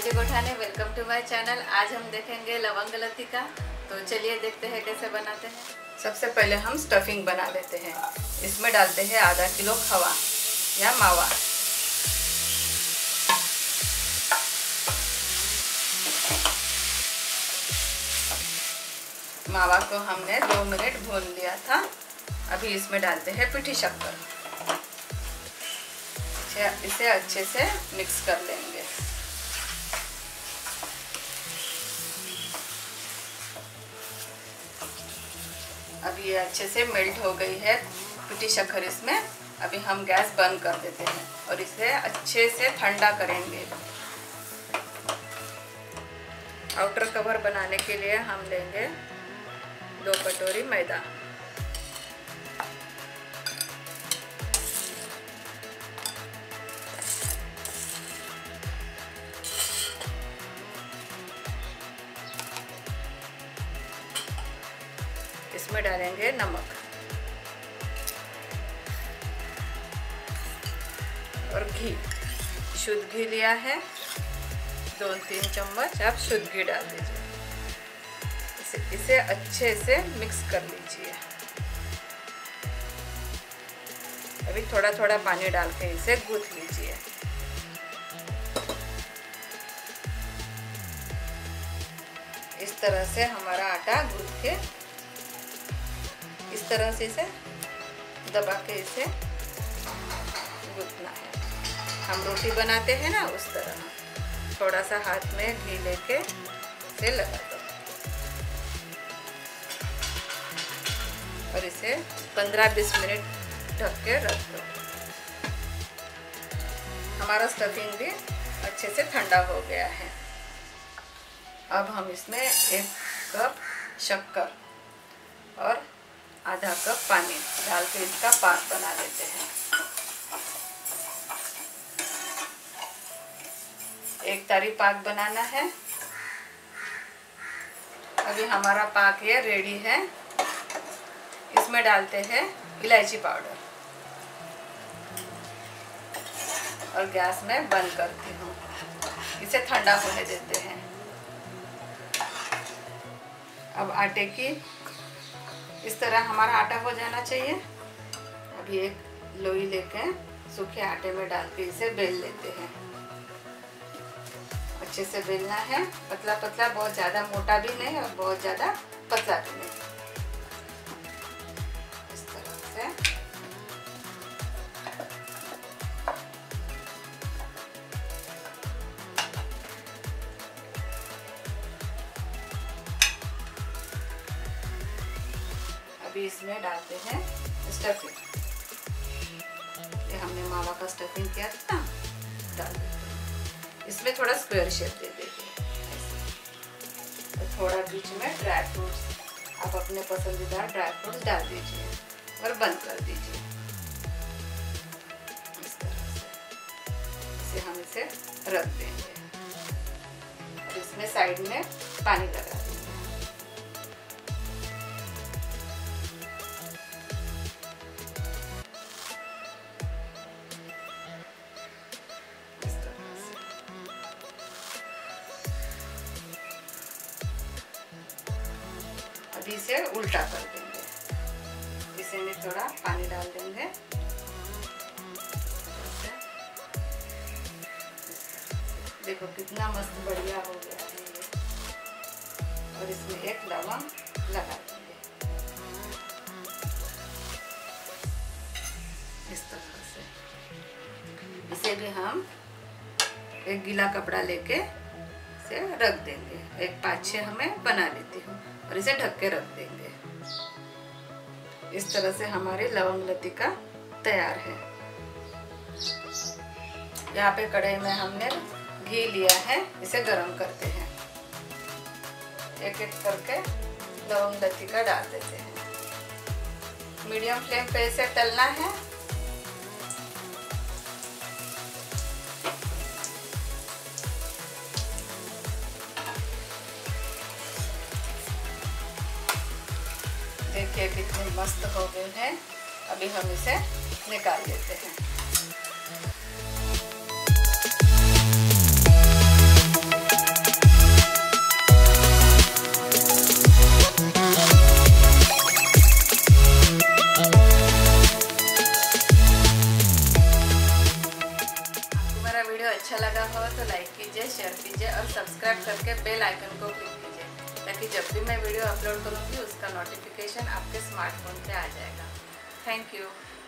जय Gothane, welcome to my channel. आज हम देखेंगे लवंग लतिका। तो चलिए देखते हैं कैसे बनाते हैं। सबसे पहले हम स्टफिंग बना लेते हैं। इसमें डालते हैं आधा किलो खवा या मावा। मावा को हमने 2 मिनट भून लिया था। अभी इसमें डालते हैं पीठी शक्कर। इसे अच्छे से मिक्स कर लेंगे। अब ये अच्छे से मेल्ट हो गई है पीठी शक्कर इसमें। अभी हम गैस बंद कर देते हैं और इसे अच्छे से ठंडा करेंगे। आउटर कवर बनाने के लिए हम लेंगे 2 कटोरी मैदा। इसमें डालेंगे नमक और घी। शुद्ध घी लिया है 2-3 चम्मच। आप शुद्ध घी डाल दीजिए। इसे अच्छे से मिक्स कर लीजिए। अभी थोड़ा थोड़ा पानी डाल के इसे गूंथ लीजिए। इस तरह से हमारा आटा गूंथ के इस तरह से इसे दबा के इसे गूंथना है। हम रोटी बनाते हैं ना, उस तरह थोड़ा सा हाथ में घी लेके इसे लगा दो और इसे 15-20 मिनट ढक के रख दो। हमारा स्टफिंग भी अच्छे से ठंडा हो गया है। अब हम इसमें 1 कप शक्कर और आधा कप पानी डाल के इसका पाक बना लेते हैं। 1 तारी पाक बनाना है। अभी हमारा पाक ये रेडी है। इसमें डालते हैं इलायची पाउडर और गैस में बंद करती हूँ। इसे ठंडा होने देते हैं। अब आटे की इस तरह हमारा आटा हो जाना चाहिए। अभी एक लोई लेके सूखे आटे में डाल के इसे बेल लेते हैं। अच्छे से बेलना है, पतला पतला, बहुत ज़्यादा मोटा भी नहीं और बहुत ज़्यादा पतला भी नहीं। इस तरह से अभी इसमें डालते हैं स्टफिंग। ये हमने मावा का स्टफिंग किया था, डाल देते हैं। इसमें थोड़ा स्क्वायर शेप दे देंगे और थोड़ा बीच में ड्राई फ्रूट्स, आप अपने पसंदीदा ड्राई फ्रूट्स डाल दीजिए और बंद कर दीजिए। इस तरह से हम इसे रख देंगे और इसमें साइड में पानी लगा देंगे। अभी इसे उल्टा कर देंगे। इसे में थोड़ा पानी डाल देंगे। देखो कितना मस्त बढ़िया हो गया है ये। और इसमें 1 लवंग लगा देंगे इस तरह से। इसे भी हम एक गीला कपड़ा लेके इसे रख देंगे। एक 5-6 हमें बना लेती हूँ और इसे ढक के रख देंगे। इस तरह से हमारी लवंग लतिका तैयार है। यहाँ पे कढ़ाई में हमने घी लिया है, इसे गरम करते हैं। एक एक करके लवंग लतिका डाल देते हैं। मीडियम फ्लेम पे इसे तलना है। देखिए कितने मस्त हो गए हैं। अभी हम इसे निकाल लेते हैं। हो तो लाइक कीजिए, शेयर कीजिए और सब्सक्राइब करके बेल आइकन को क्लिक कीजिए, ताकि जब भी मैं वीडियो अपलोड करूँगी उसका नोटिफिकेशन आपके स्मार्टफोन पे आ जाएगा। Thank you.